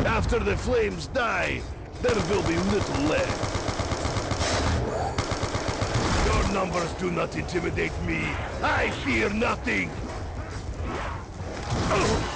After the flames die, there will be little left. Your numbers do not intimidate me. I fear nothing. Oh.